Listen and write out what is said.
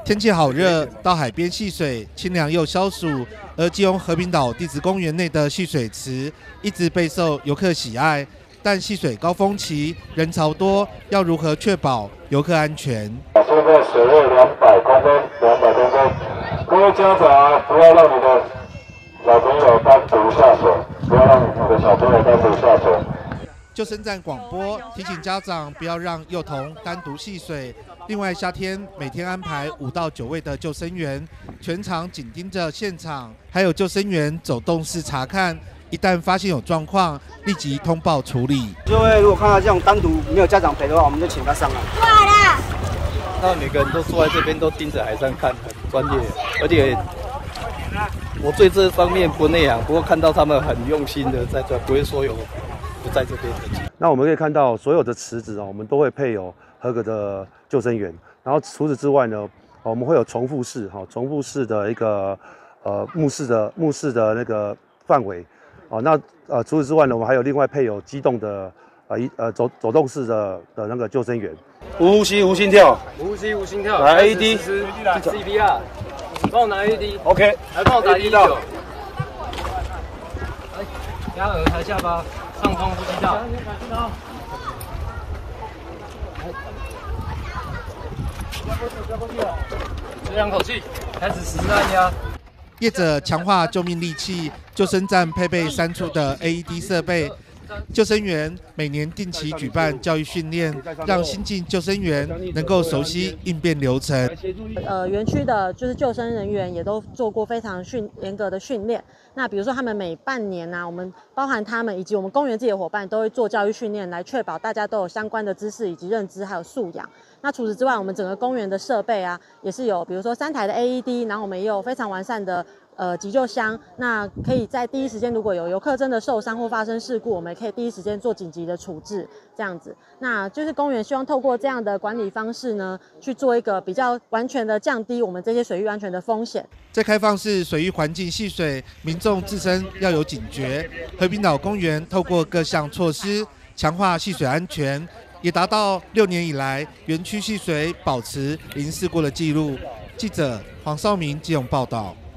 天气好热，到海边戏水，清凉又消暑。而基隆和平岛地质公园内的戏水池一直备受游客喜爱，但戏水高峰期人潮多，要如何确保游客安全？ 现在水位200公分，200公分。各位家长不要让你的小朋友单独下水，不要让你的小朋友单独下水。 救生站广播提醒家长不要让幼童单独戏水。另外，夏天每天安排5到9位的救生员，全场紧盯着现场，还有救生员走动式查看，一旦发现有状况，立即通报处理。 各位如果看到这种单独没有家长陪的话，我们就请他上来。过来了。 那每个人都坐在这边，都盯着海上看，很专业，而且我对这方面不内行，不过看到他们很用心的在这，不会说有不在这边的。 那我们可以看到所有的池子我们都会配有合格的救生员。然后除此之外呢，我们会有重复式的一个目视的那个范围。那除此之外呢，我们还有另外配有机动的走动式的那个救生员。 无呼吸无心跳， 无呼吸无心跳。 来 AED CPR， 帮我拿 AED。OK， 来帮我打119。压额抬下巴，上空呼吸道。吹2口气，开始实施按压。 业者强化救命利器，救生站配备3处的 AED 设备。救生员每年定期举办教育训练，让新进救生员能够熟悉应变流程。 园区的就是救生人员也都做过非常严格的训练。那比如说他们每半年我们包含他们以及我们公园自己的伙伴都会做教育训练，来确保大家都有相关的知识以及认知还有素养。那除此之外，我们整个公园的设备也是有，比如说3台的 AED， 然后我们也有非常完善的急救箱，那可以在第一时间，如果有游客真的受伤或发生事故，我们也可以第一时间做紧急的处置，这样子。那就是公园希望透过这样的管理方式呢，去做一个比较完全的降低我们这些水域安全的风险。 在开放式水域环境戏水，民众自身要有警觉。和平岛公园透过各项措施强化戏水安全，也达到6年以来园区戏水保持零事故的记录。记者黄少明基隆报道。